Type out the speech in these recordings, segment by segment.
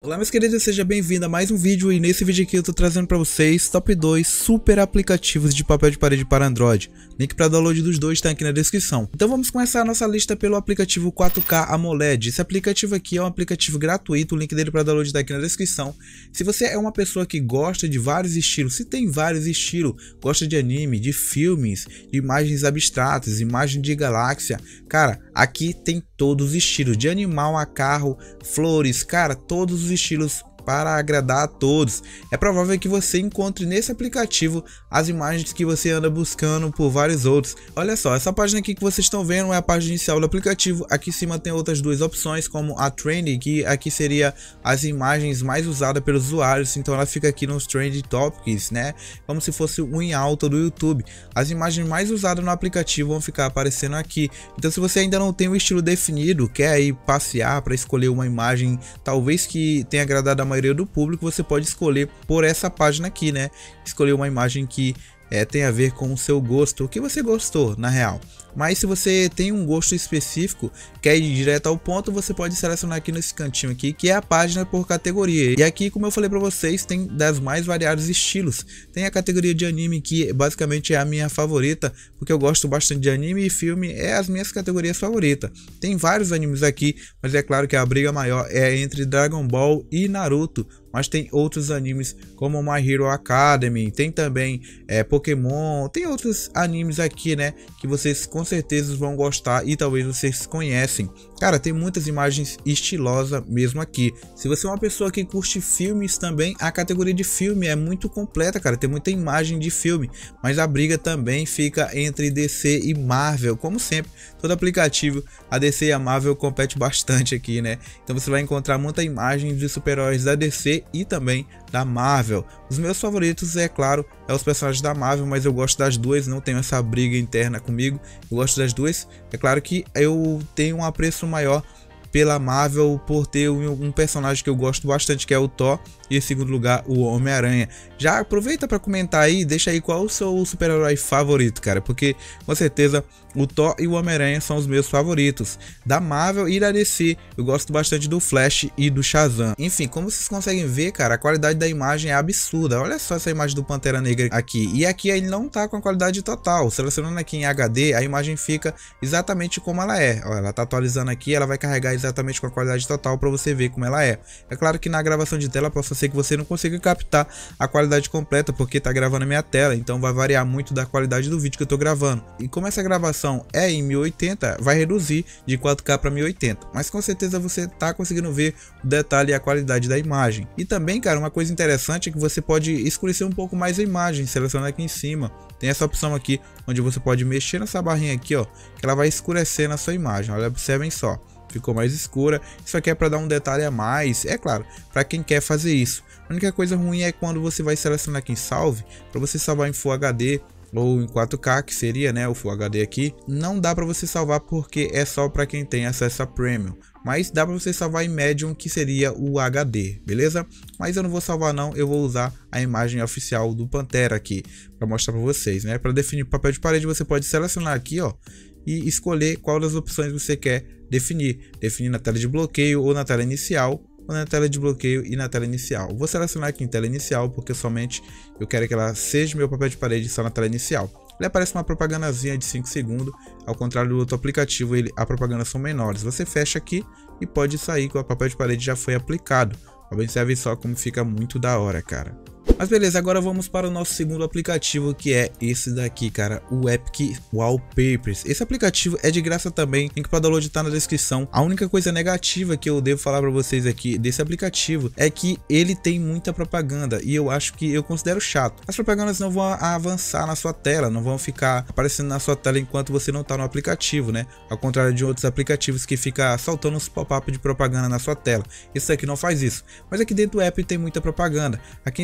Olá meus queridos, seja bem-vindo a mais um vídeo e nesse vídeo aqui eu tô trazendo para vocês top 2 super aplicativos de papel de parede para Android. Link para download dos dois está aqui na descrição. Então vamos começar a nossa lista pelo aplicativo 4K AMOLED. Esse aplicativo aqui é um aplicativo gratuito, o link dele para download está aqui na descrição. Se você é uma pessoa que gosta de vários estilos, se tem vários estilos, gosta de anime, de filmes, de imagens abstratas, imagem de galáxia, cara, aqui tem todos os estilos, de animal a carro, flores, cara, todos os estilos para agradar a todos. É provável que você encontre nesse aplicativo as imagens que você anda buscando por vários outros. Olha só, essa página aqui que vocês estão vendo é a página inicial do aplicativo. Aqui em cima tem outras duas opções, como a Trend, que aqui seria as imagens mais usadas pelos usuários, então ela fica aqui nos Trend Topics, né? Como se fosse um em alta do YouTube. As imagens mais usadas no aplicativo vão ficar aparecendo aqui. Então se você ainda não tem um estilo definido, quer ir passear para escolher uma imagem talvez que tenha agradado a maioria do público, você pode escolher por essa página aqui, né? Escolher uma imagem que tem a ver com o seu gosto, o que você gostou na real. Mas se você tem um gosto específico, quer ir direto ao ponto, você pode selecionar aqui nesse cantinho aqui, que é a página por categoria. E aqui, como eu falei para vocês, tem das mais variados estilos. Tem a categoria de anime, que basicamente é a minha favorita, porque eu gosto bastante de anime e filme, é as minhas categorias favoritas. Tem vários animes aqui, mas é claro que a briga maior é entre Dragon Ball e Naruto. Mas tem outros animes como My Hero Academy, tem também Pokémon, tem outros animes aqui, né, que vocês com certeza vão gostar e talvez vocês conhecem. Cara, tem muitas imagens estilosas mesmo aqui. Se você é uma pessoa que curte filmes também, a categoria de filme é muito completa, cara, tem muita imagem de filme, mas a briga também fica entre DC e Marvel, como sempre, todo aplicativo, a DC e a Marvel competem bastante aqui, né, então você vai encontrar muita imagem de super-heróis da DC e também da Marvel. Os meus favoritos, é claro, é os personagens da Marvel, mas eu gosto das duas, não tenho essa briga interna comigo, eu gosto das duas. É claro que eu tenho um apreço maior pela Marvel por ter um personagem que eu gosto bastante, que é o Thor, e em segundo lugar o Homem-Aranha. Já aproveita para comentar aí, deixa aí qual o seu super-herói favorito, cara, porque com certeza o Thor e o Homem-Aranha são os meus favoritos. Da Marvel e da DC, eu gosto bastante do Flash e do Shazam. Enfim, como vocês conseguem ver, cara, a qualidade da imagem é absurda. Olha só essa imagem do Pantera Negra aqui. E aqui ele não tá com a qualidade total. Selecionando aqui em HD, a imagem fica exatamente como ela é. Ó, ela tá atualizando aqui, ela vai carregar exatamente com a qualidade total para você ver como ela é. É claro que na gravação de tela possa ser que você não consiga captar a qualidade completa, porque tá gravando a minha tela, então vai variar muito da qualidade do vídeo que eu tô gravando. E como essa gravação é em 1080, vai reduzir de 4K para 1080, mas com certeza você tá conseguindo ver o detalhe e a qualidade da imagem. E também, cara, uma coisa interessante é que você pode escurecer um pouco mais a imagem, selecionando aqui em cima. Tem essa opção aqui, onde você pode mexer nessa barrinha aqui, ó, que ela vai escurecer na sua imagem. Olha, observem só, ficou mais escura. Isso aqui é para dar um detalhe a mais, é claro, para quem quer fazer isso. A única coisa ruim é quando você vai selecionar aqui em salve, para você salvar em Full HD ou em 4K, que seria, né, o Full HD aqui, não dá para você salvar porque é só para quem tem acesso a Premium, mas dá para você salvar em Medium, que seria o HD, beleza? Mas eu não vou salvar não, eu vou usar a imagem oficial do Pantera aqui para mostrar para vocês, né? Para definir papel de parede, você pode selecionar aqui, ó, e escolher qual das opções você quer definir na tela de bloqueio ou na tela inicial, ou na tela de bloqueio e na tela inicial. Vou selecionar aqui em tela inicial, porque somente eu quero que ela seja meu papel de parede só na tela inicial. Ele aparece uma propagandazinha de 5 segundos, ao contrário do outro aplicativo, a propaganda são menores. Você fecha aqui e pode sair que o papel de parede já foi aplicado. Observe só como fica muito da hora, cara. Mas beleza, agora vamos para o nosso segundo aplicativo, que é esse daqui, cara, o Epic Wallpapers. Esse aplicativo é de graça também, link para download tá na descrição. A única coisa negativa que eu devo falar para vocês aqui desse aplicativo é que ele tem muita propaganda e eu considero chato. As propagandas não vão avançar na sua tela, não vão ficar aparecendo na sua tela enquanto você não tá no aplicativo, né? Ao contrário de outros aplicativos que fica saltando uns pop-up de propaganda na sua tela. Esse aqui não faz isso. Mas aqui dentro do app tem muita propaganda. Aqui em cima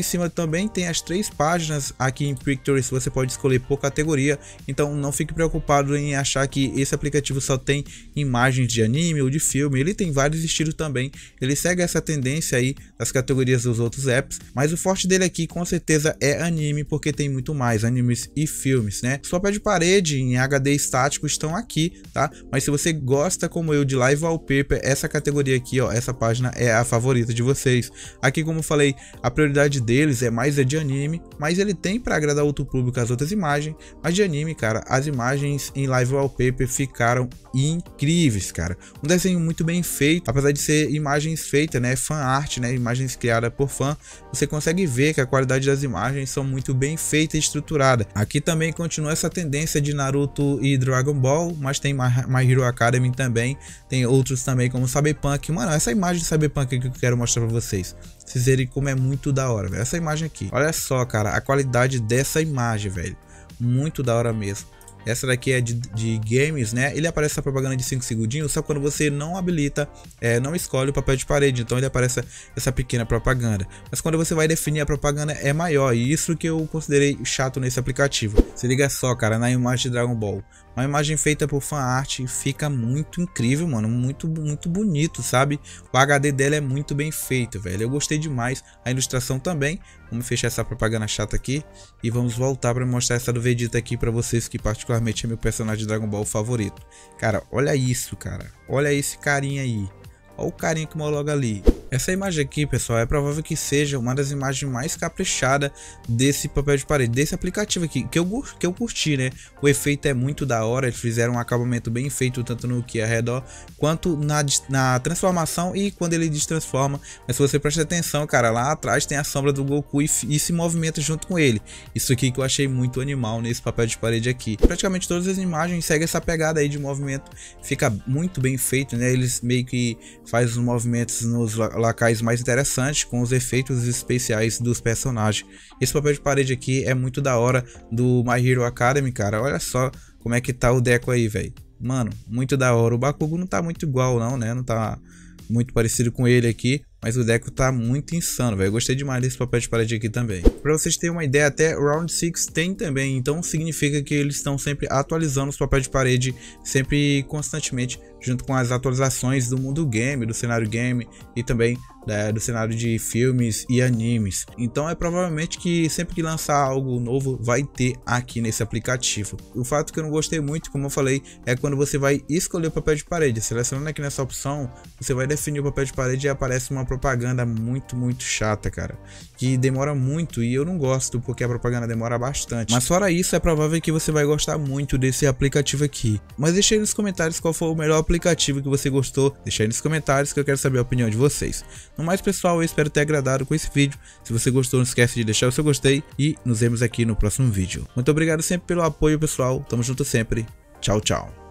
também tem as 3 páginas aqui em Pictories, você pode escolher por categoria, então não fique preocupado em achar que esse aplicativo só tem imagens de anime ou de filme, ele tem vários estilos também, ele segue essa tendência aí das categorias dos outros apps, mas o forte dele aqui com certeza é anime, porque tem muito mais animes e filmes, né? Os papéis de parede em HD estático estão aqui, tá? Mas se você gosta como eu de live wallpaper, essa categoria aqui, ó, essa página é a favorita de vocês. Aqui, como eu falei, a prioridade deles é mais de anime, mas ele tem para agradar outro público as outras imagens, mas de anime, cara, as imagens em live wallpaper ficaram incríveis, cara. Um desenho muito bem feito, apesar de ser imagens feitas, né, fan art, né, imagens criadas por fã, você consegue ver que a qualidade das imagens são muito bem feitas e estruturadas. Aqui também continua essa tendência de Naruto e Dragon Ball, mas tem My Hero Academy também, tem outros também como Cyberpunk. Mano, essa imagem de Cyberpunk que eu quero mostrar pra vocês, vocês verem como é muito da hora, velho. Essa imagem aqui, olha só, cara, a qualidade dessa imagem, velho, muito da hora mesmo. Essa daqui é de games, né? Ele aparece a propaganda de 5 segundinhos, só quando você não habilita, não escolhe o papel de parede, então ele aparece essa pequena propaganda. Mas quando você vai definir a propaganda é maior, e isso que eu considerei chato nesse aplicativo. Se liga só, cara, na imagem de Dragon Ball. Uma imagem feita por fan art, fica muito incrível, mano, muito bonito, sabe? O HD dela é muito bem feito, velho. Eu gostei demais, a ilustração também. Vamos fechar essa propaganda chata aqui e vamos voltar para mostrar essa do Vegeta aqui para vocês, que particularmente é meu personagem de Dragon Ball favorito. Cara, olha isso, cara. Olha esse carinha aí. Olha o carinha que mora logo ali. Essa imagem aqui, pessoal, é provável que seja uma das imagens mais caprichadas desse papel de parede, desse aplicativo aqui, que eu curti, né? O efeito é muito da hora, eles fizeram um acabamento bem feito, tanto no que é ao redor, quanto na transformação e quando ele destransforma. Mas se você prestar atenção, cara, lá atrás tem a sombra do Goku e se movimenta junto com ele. Isso aqui que eu achei muito animal nesse papel de parede aqui. Praticamente todas as imagens seguem essa pegada aí de movimento, fica muito bem feito, né? Eles meio que fazem os movimentos nos locais mais interessantes com os efeitos especiais dos personagens. Esse papel de parede aqui é muito da hora do My Hero Academy, cara. Olha só como é que tá o Deco aí, velho. Mano, muito da hora. O Bakugo não tá muito igual não, né? Não tá muito parecido com ele aqui, mas o Deco tá muito insano, velho. Eu gostei demais desse papel de parede aqui também. Pra vocês terem uma ideia, até Round 6 tem também, então significa que eles estão sempre atualizando os papéis de parede, sempre constantemente, junto com as atualizações do mundo game, do cenário game e também do cenário de filmes e animes. Então é provavelmente que sempre que lançar algo novo vai ter aqui nesse aplicativo. O fato que eu não gostei muito, como eu falei, é quando você vai escolher o papel de parede. Selecionando aqui nessa opção, você vai definir o papel de parede e aparece uma propaganda muito chata, cara, que demora muito e eu não gosto porque a propaganda demora bastante. Mas fora isso, é provável que você vai gostar muito desse aplicativo aqui. Mas deixa aí nos comentários qual foi o melhor aplicativo que você gostou. Deixa aí nos comentários que eu quero saber a opinião de vocês. No mais, pessoal, eu espero ter agradado com esse vídeo. Se você gostou, não esquece de deixar o seu gostei e nos vemos aqui no próximo vídeo. Muito obrigado sempre pelo apoio, pessoal. Tamo junto sempre. Tchau, tchau.